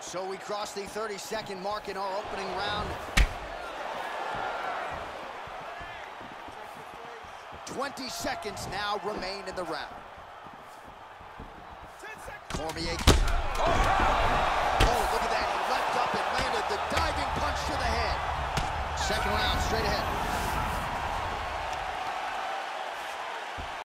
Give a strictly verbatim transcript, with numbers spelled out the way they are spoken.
So we cross the thirty second mark in our opening round. twenty seconds now remain in the round. Cormier. Oh, look at that. He leapt up and landed the diving punch to the head. Second round straight ahead.